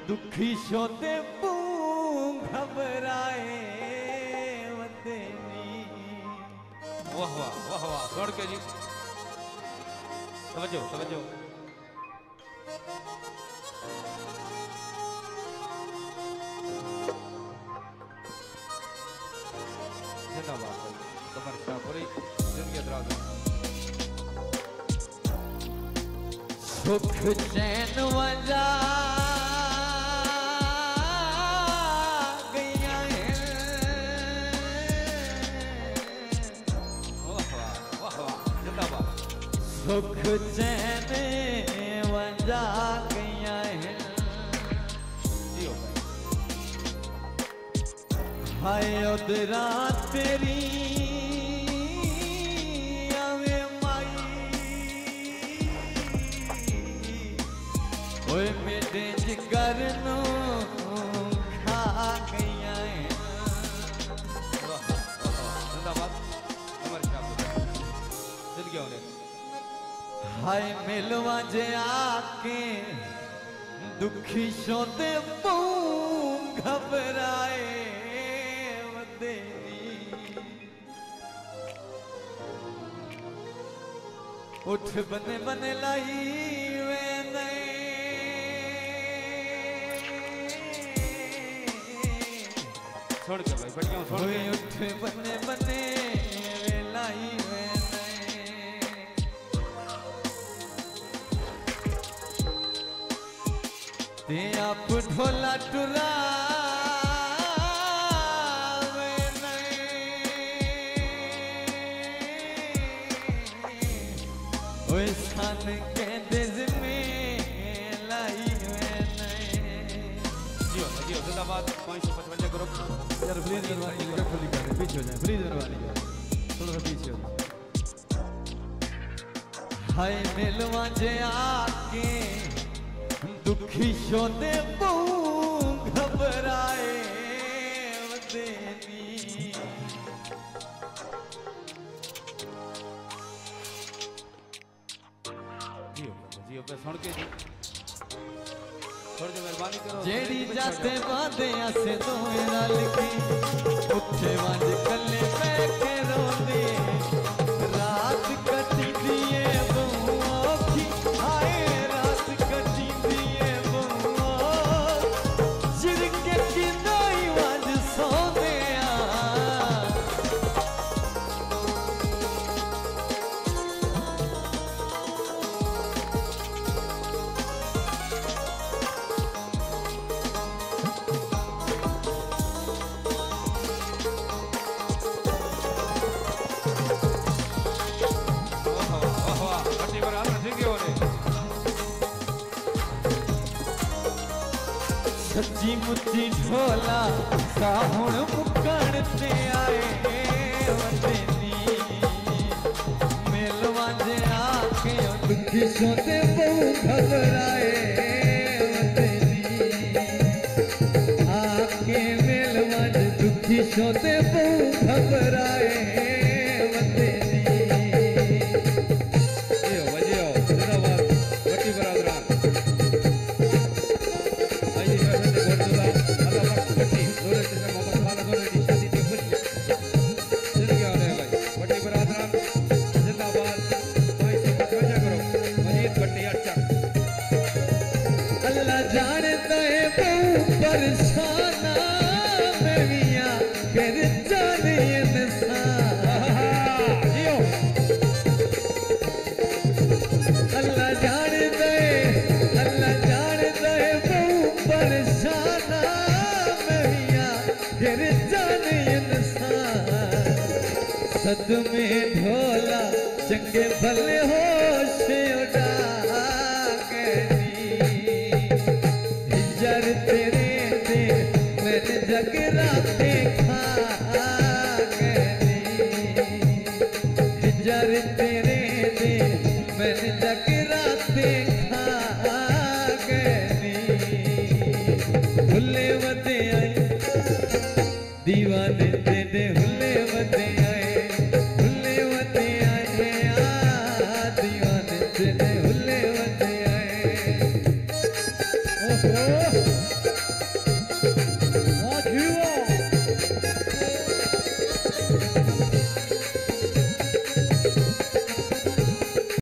दुखी शोते घबराए वतनी। वाह वाह वाह वाह छोड़ के जी समझो समझो जिंदाबाद तुम्हारी शाह पूरी जिंदगी दराज सुख चैन वजा सुख चैन वंजा गया है हाय उधरा तेरी आवे माई ओए मेरे जिगर नो खा गया है। जिंदाबाद हमारे शाह जिंदगी होने हाय मिलवा जे आके दुखी शोते घबराए वदेनी। उठ बने बने लाई वे छोड़ के भाई बढ़िया छोड़ के उठ बने बने वे लाई वे ते आप ढोला टुरा सान के दिल में लाई जियो जियो जिंदाबाद 555 ग्रुप यार प्लीज मेहरबानी करके खुली कर पीछे हो जाए प्लीज मेहरबानी थोड़ा सा पीछे हो हाय मिलवा जे आके दुखी शोते घबराए वदेनी। जियो पे सुन के जी थोड़ी मेहरबानी करो जेड़ी जाते बांधे आसे तो मेरा लिखी उठे वांज कल्ले बैठे रोंदे रात कटी दिए बहुओं की हाय रात कटी दिए बहुओं चिरके की नई वांज सोने सच्ची मुच्ची ढोला साहुण मुकण ते आए वदेनी। मेलवा जे आके दुखी सोते घबराए वदेनी। आके मेलवा जे दुखी सोते घबराए वदेनी। जियो जियो जिंदाबाद बट्टी बरादरा अल्लाह जानता है बहु परेशाना मैं मियां कर जाने इंसान। अल्लाह जानता है बहु परेशाना मैं मियां कर जाने इंसान। सदमे ढोला चंगे भले होश उड़ा जर तेरे दे मैंने जगरा देखा जर तेरे दे मैंने जगरा देखा हुले वदे आए दीवाने तेरे हुले वदे आए दीवाने तेरे हुले वदे आए। है